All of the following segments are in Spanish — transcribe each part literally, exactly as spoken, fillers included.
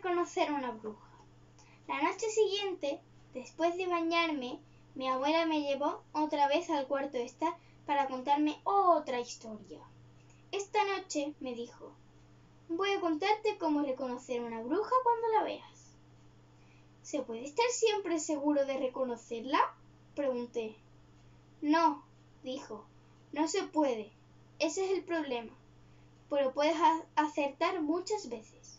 reconocer a una bruja. La noche siguiente, después de bañarme, mi abuela me llevó otra vez al cuarto de estar para contarme otra historia. Esta noche me dijo: voy a contarte cómo reconocer a una bruja cuando la veas. ¿Se puede estar siempre seguro de reconocerla?, pregunté. No, dijo, no se puede. Ese es el problema. Pero puedes acertar muchas veces.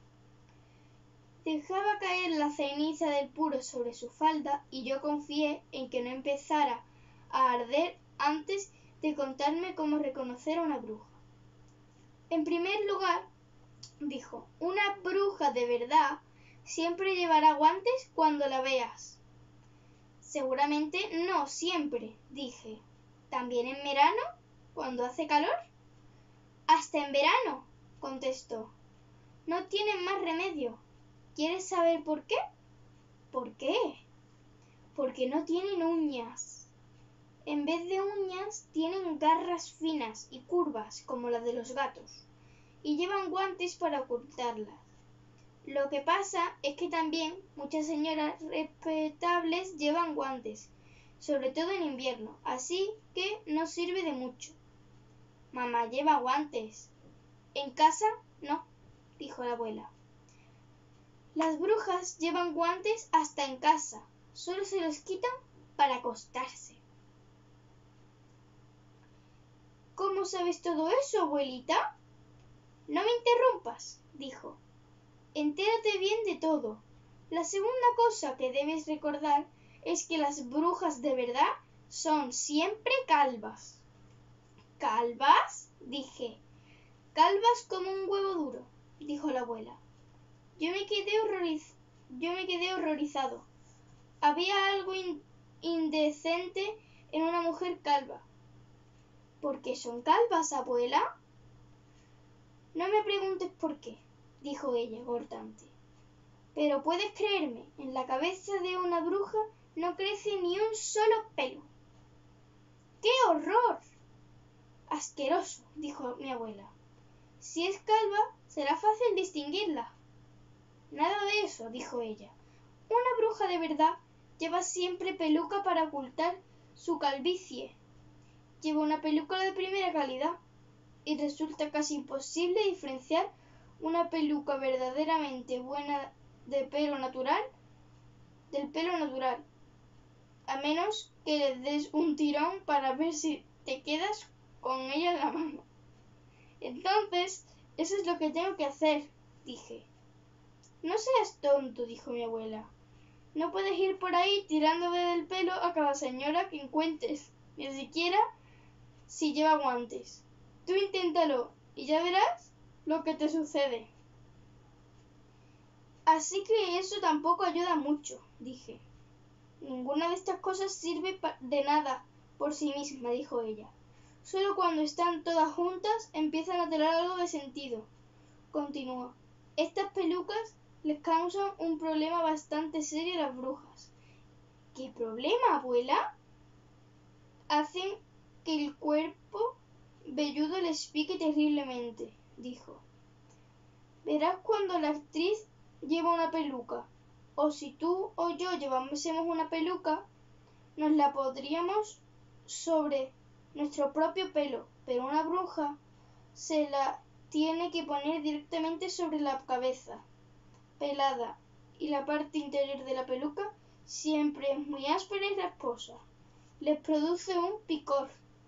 Dejaba caer la ceniza del puro sobre su falda y yo confié en que no empezara a arder antes de contarme cómo reconocer a una bruja. En primer lugar, dijo, una bruja de verdad siempre llevará guantes cuando la veas. Seguramente no siempre, dije. ¿También en verano, cuando hace calor? Hasta en verano, contestó. No tienen más remedio. ¿Quieres saber por qué? ¿Por qué? Porque no tienen uñas. En vez de uñas, tienen garras finas y curvas como las de los gatos, y llevan guantes para ocultarlas. Lo que pasa es que también muchas señoras respetables llevan guantes, sobre todo en invierno, así que no sirve de mucho. Mamá lleva guantes. En casa, no, dijo la abuela. Las brujas llevan guantes hasta en casa, solo se los quitan para acostarse. ¿Cómo sabes todo eso, abuelita? No me interrumpas, dijo. Entérate bien de todo. La segunda cosa que debes recordar es que las brujas de verdad son siempre calvas. ¿Calvas?, dije. Calvas como un huevo duro, dijo la abuela. Yo me quedé, horroriz Yo me quedé horrorizado. Había algo in indecente en una mujer calva. ¿Por qué son calvas, abuela? No me preguntes por qué, dijo ella, cortante. Pero puedes creerme, en la cabeza de una bruja no crece ni un solo pelo. ¡Qué horror! Asqueroso, dijo mi abuela. Si es calva, será fácil distinguirla. Nada de eso, dijo ella. Una bruja de verdad lleva siempre peluca para ocultar su calvicie. Lleva una peluca de primera calidad y resulta casi imposible diferenciar una peluca verdaderamente buena de pelo natural del pelo natural, a menos que le des un tirón para ver si te quedas con ella en la mano. Entonces, eso es lo que tengo que hacer, dije. No seas tonto, dijo mi abuela. No puedes ir por ahí tirándole del pelo a cada señora que encuentres, ni siquiera si lleva guantes. Tú inténtalo y ya verás lo que te sucede. Así que eso tampoco ayuda mucho, dije. Ninguna de estas cosas sirve de nada por sí misma, dijo ella. Solo cuando están todas juntas empiezan a tener algo de sentido. Continuó. Estas pelucas les causan un problema bastante serio a las brujas. ¿Qué problema, abuela? Hacen que el cuerpo velludo les pique terriblemente, dijo. Verás cuando la actriz lleva una peluca, o si tú o yo llevásemos una peluca, nos la pondríamos sobre nuestro propio pelo, pero una bruja se la tiene que poner directamente sobre la cabeza, pelada, y la parte interior de la peluca siempre es muy áspera y rasposa. Les produce un picor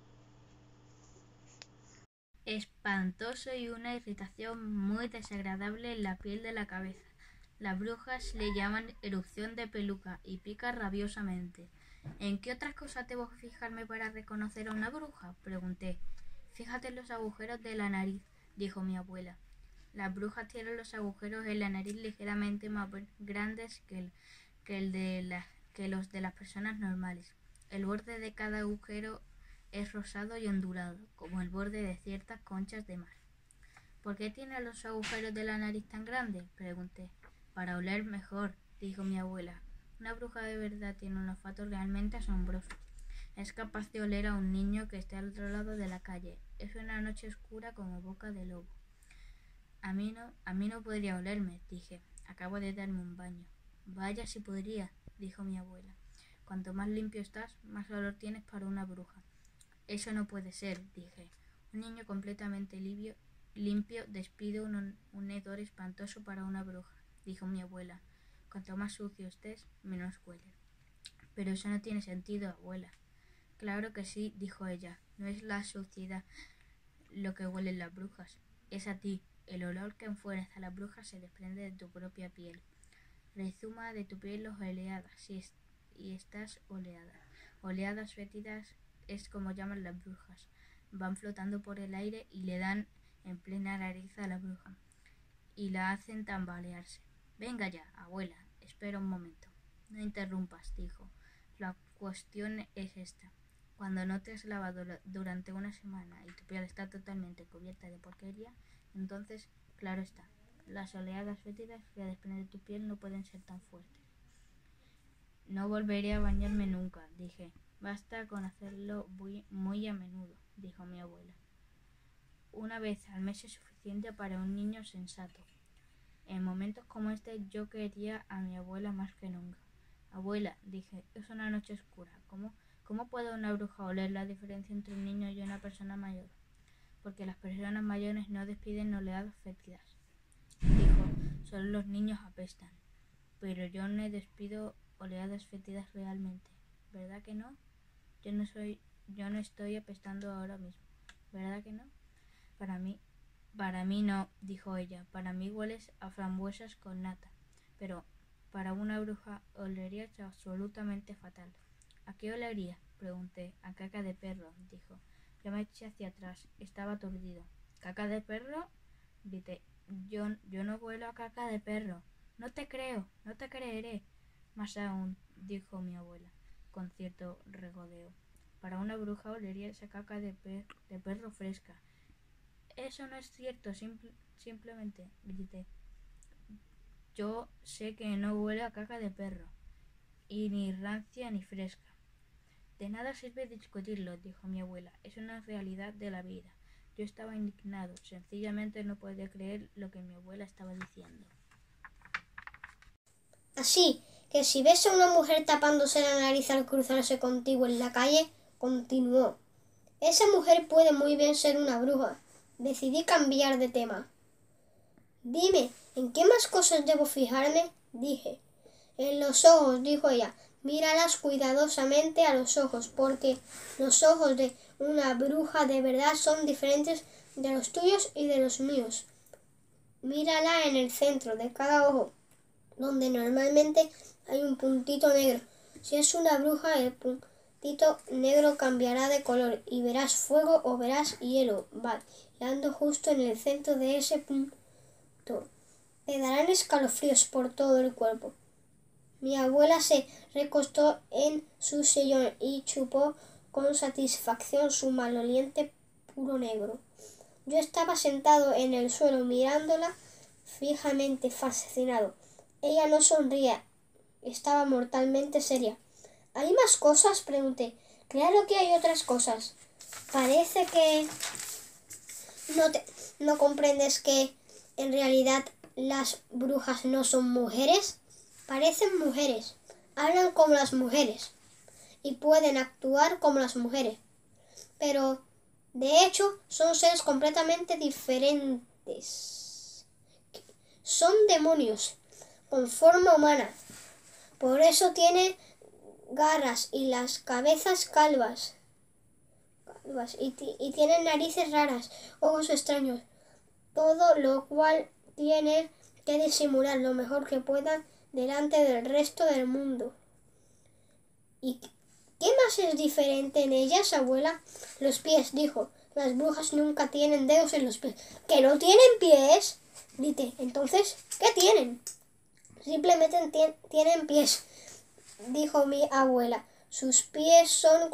espantoso y una irritación muy desagradable en la piel de la cabeza. Las brujas le llaman erupción de peluca y pica rabiosamente. ¿En qué otras cosas debo fijarme para reconocer a una bruja?, pregunté. Fíjate en los agujeros de la nariz, dijo mi abuela. Las brujas tienen los agujeros en la nariz ligeramente más grandes que, el, que, el de la, que los de las personas normales. El borde de cada agujero es rosado y ondulado, como el borde de ciertas conchas de mar. ¿Por qué tiene los agujeros de la nariz tan grandes?, pregunté. Para oler mejor, dijo mi abuela. Una bruja de verdad tiene un olfato realmente asombroso. Es capaz de oler a un niño que esté al otro lado de la calle. Es una noche oscura como boca de lobo. A mí no, a mí no podría olerme, dije. Acabo de darme un baño. Vaya si podría, dijo mi abuela. Cuanto más limpio estás, más olor tienes para una bruja. Eso no puede ser, dije. Un niño completamente limpio, limpio despide un, un hedor espantoso para una bruja, dijo mi abuela. Cuanto más sucio estés, menos huele. Pero eso no tiene sentido, abuela. Claro que sí, dijo ella. No es la suciedad lo que huelen las brujas. Es a ti. El olor que enfuerza a las brujas se desprende de tu propia piel. Rezuma de tu piel los oleadas y, es, y estas oleadas. Oleadas fétidas es como llaman las brujas. Van flotando por el aire y le dan en plena nariz a la bruja y la hacen tambalearse. Venga ya, abuela, espera un momento. No interrumpas, dijo. La cuestión es esta. Cuando no te has lavado durante una semana y tu piel está totalmente cubierta de porquería, entonces, claro está, las oleadas fétidas que desprende tu piel no pueden ser tan fuertes. No volveré a bañarme nunca, dije. Basta con hacerlo muy, muy a menudo, dijo mi abuela. Una vez al mes es suficiente para un niño sensato. En momentos como este yo quería a mi abuela más que nunca. Abuela, dije, es una noche oscura. ¿Cómo, cómo puede una bruja oler la diferencia entre un niño y una persona mayor? Porque las personas mayores no despiden oleadas fétidas. Dijo, solo los niños apestan. Pero yo no despido oleadas fétidas realmente. ¿Verdad que no? Yo no soy, yo no estoy apestando ahora mismo. ¿Verdad que no? Para mí, para mí no, dijo ella. Para mí hueles a frambuesas con nata. Pero para una bruja olerías absolutamente fatal. ¿A qué olería? Pregunté. A caca de perro, dijo. Yo me eché hacia atrás. Estaba aturdido. ¿Caca de perro? Grité. Yo, yo no huelo a caca de perro. No te creo, no te creeré. Más aún, dijo mi abuela, con cierto regodeo. Para una bruja olería esa caca de, per de perro fresca. Eso no es cierto, simple simplemente, grité. Yo sé que no huele a caca de perro, y ni rancia ni fresca. De nada sirve discutirlo, dijo mi abuela. Es una realidad de la vida. Yo estaba indignado. Sencillamente no podía creer lo que mi abuela estaba diciendo. Así que si ves a una mujer tapándose la nariz al cruzarse contigo en la calle, continuó. Esa mujer puede muy bien ser una bruja. Decidí cambiar de tema. Dime, ¿en qué más cosas debo fijarme? Dije. En los ojos, dijo ella. Míralas cuidadosamente a los ojos, porque los ojos de una bruja de verdad son diferentes de los tuyos y de los míos. Mírala en el centro de cada ojo, donde normalmente hay un puntito negro. Si es una bruja, el puntito negro cambiará de color y verás fuego o verás hielo, bailando justo en el centro de ese punto. Te darán escalofríos por todo el cuerpo. Mi abuela se recostó en su sillón y chupó con satisfacción su maloliente puro negro. Yo estaba sentado en el suelo mirándola fijamente, fascinado. Ella no sonría, estaba mortalmente seria. ¿Hay más cosas?, pregunté. Claro que hay otras cosas. Parece que no, te, no comprendes que en realidad las brujas no son mujeres. Parecen mujeres, hablan como las mujeres y pueden actuar como las mujeres, pero de hecho son seres completamente diferentes. Son demonios con forma humana, por eso tienen garras y las cabezas calvas, calvas y, y tienen narices raras, ojos extraños, todo lo cual tienen que disimular lo mejor que puedan delante del resto del mundo. ¿Y qué más es diferente en ellas, abuela? Los pies, dijo. Las brujas nunca tienen dedos en los pies. ¿Que no tienen pies? Grité. Entonces, ¿qué tienen? Simplemente tienen pies, dijo mi abuela. Sus pies son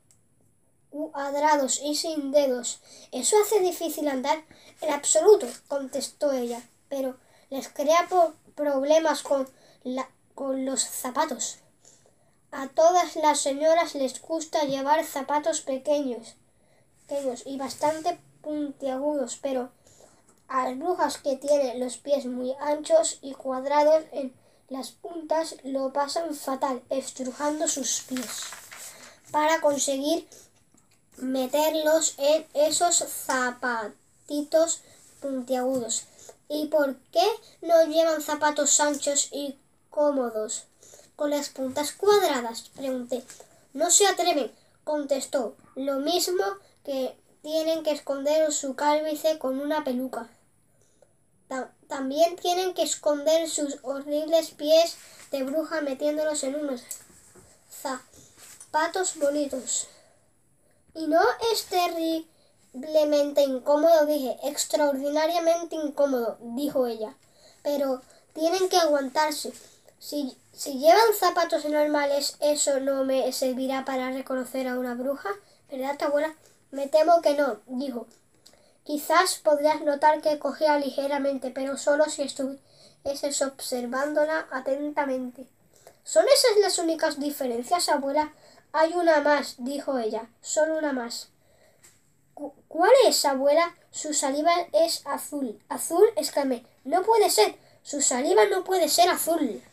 cuadrados y sin dedos. ¿Eso hace difícil andar? En absoluto, contestó ella. Pero les crea problemas con La, con los zapatos. A todas las señoras les gusta llevar zapatos pequeños, pequeños y bastante puntiagudos, pero A las brujas que tienen los pies muy anchos y cuadrados en las puntas lo pasan fatal estrujando sus pies para conseguir meterlos en esos zapatitos puntiagudos. ¿Y por qué no llevan zapatos anchos y cómodos con las puntas cuadradas?, pregunté. No se atreven, contestó. Lo mismo que tienen que esconder su calvicie con una peluca. Ta- también tienen que esconder sus horribles pies de bruja metiéndolos en unos zapatos bonitos. Y no es terriblemente incómodo, dije. Extraordinariamente incómodo, dijo ella. Pero tienen que aguantarse. Si, si llevan zapatos normales, eso no me servirá para reconocer a una bruja, ¿verdad, abuela? Me temo que no, dijo. Quizás podrías notar que cogía ligeramente, pero solo si estuvieses observándola atentamente. ¿Son esas las únicas diferencias, abuela? Hay una más, dijo ella, solo una más. ¿Cuál es, abuela? Su saliva es azul. ¿Azul? Exclamé. No puede ser. Su saliva no puede ser azul.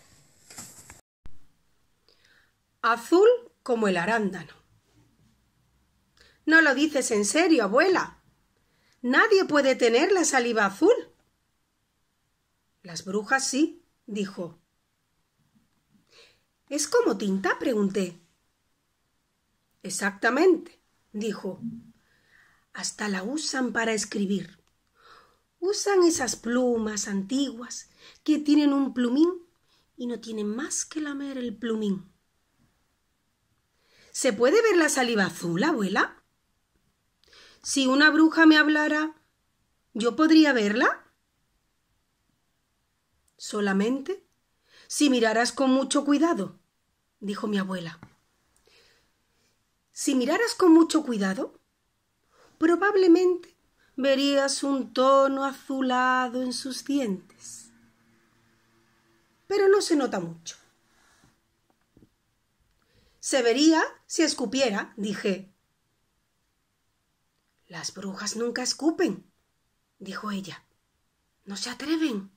Azul como el arándano. No lo dices en serio, abuela. Nadie puede tener la saliva azul. Las brujas sí, dijo. ¿Es como tinta?, pregunté. Exactamente, dijo. Hasta la usan para escribir. Usan esas plumas antiguas que tienen un plumín y no tienen más que lamer el plumín. ¿Se puede ver la saliva azul, abuela? Si una bruja me hablara, ¿yo podría verla? Solamente si miraras con mucho cuidado, dijo mi abuela. Si miraras con mucho cuidado, probablemente verías un tono azulado en sus dientes. Pero no se nota mucho. Se vería si escupiera, dije. Las brujas nunca escupen, dijo ella. No se atreven.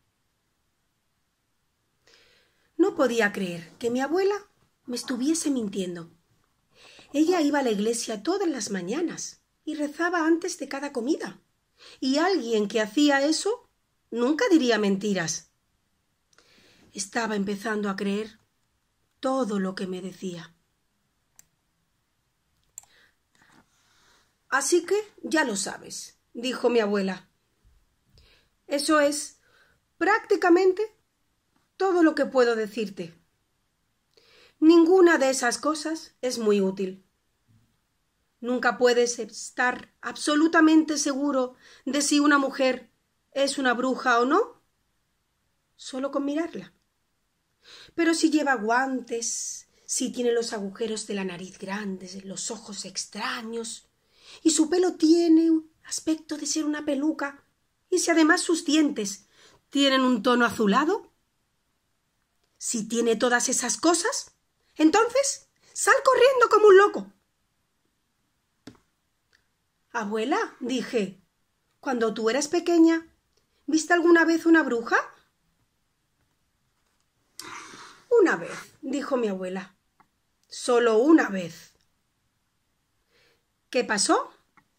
No podía creer que mi abuela me estuviese mintiendo. Ella iba a la iglesia todas las mañanas y rezaba antes de cada comida. Y alguien que hacía eso nunca diría mentiras. Estaba empezando a creer todo lo que me decía. Así que ya lo sabes, dijo mi abuela. Eso es prácticamente todo lo que puedo decirte. Ninguna de esas cosas es muy útil. Nunca puedes estar absolutamente seguro de si una mujer es una bruja o no, solo con mirarla. Pero si lleva guantes, si tiene los agujeros de la nariz grandes, los ojos extraños, y su pelo tiene un aspecto de ser una peluca, y si además sus dientes tienen un tono azulado, si tiene todas esas cosas, entonces sal corriendo como un loco. Abuela, dije, cuando tú eras pequeña, ¿viste alguna vez una bruja? Una vez, dijo mi abuela. Solo una vez. ¿Qué pasó?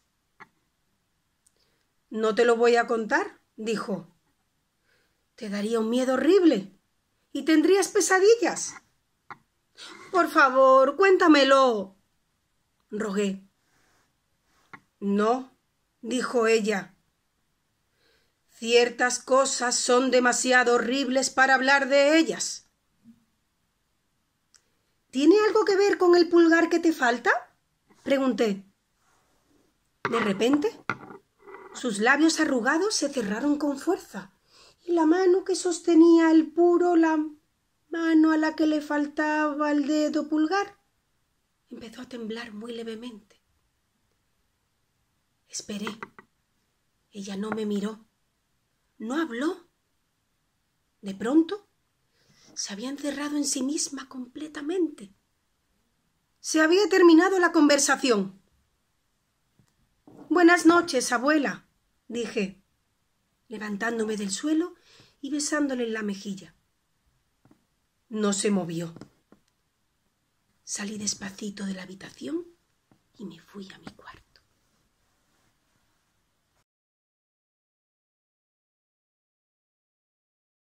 No te lo voy a contar, dijo. Te daría un miedo horrible y tendrías pesadillas. Por favor, cuéntamelo, rogué. No, dijo ella. Ciertas cosas son demasiado horribles para hablar de ellas. ¿Tiene algo que ver con el pulgar que te falta?, pregunté. De repente, sus labios arrugados se cerraron con fuerza y la mano que sostenía el puro, la mano a la que le faltaba el dedo pulgar, empezó a temblar muy levemente. Esperé. Ella no me miró, no habló. De pronto, se había encerrado en sí misma completamente. Se había terminado la conversación. Buenas noches, abuela, dije. levantándome del suelo y besándole en la mejilla. No se movió. Salí despacito de la habitación y me fui a mi cuarto.